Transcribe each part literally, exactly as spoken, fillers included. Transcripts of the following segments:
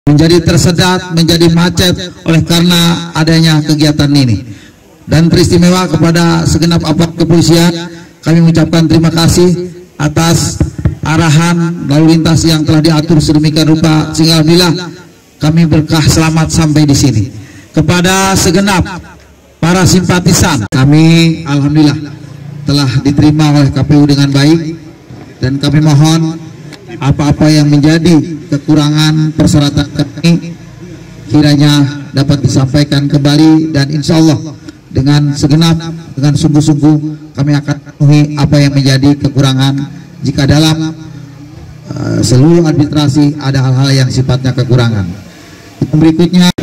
menjadi tersedat, menjadi macet oleh karena adanya kegiatan ini. Dan teristimewa kepada segenap aparat kepolisian, kami mengucapkan terima kasih atas arahan lalu lintas yang telah diatur sedemikian rupa sehingga alhamdulillah kami berkah selamat sampai di sini. Kepada segenap para simpatisan, kami alhamdulillah telah diterima oleh K P U dengan baik, dan kami mohon apa-apa yang menjadi kekurangan persyaratan kami kiranya dapat disampaikan kembali, dan insya Allah dengan segenap, dengan sungguh-sungguh kami akan penuhi apa yang menjadi kekurangan jika dalam uh, seluruh administrasi ada hal-hal yang sifatnya kekurangan. Berikutnya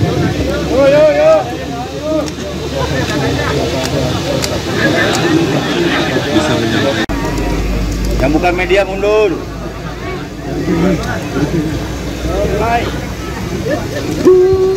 yang bukan media mundur. Hai.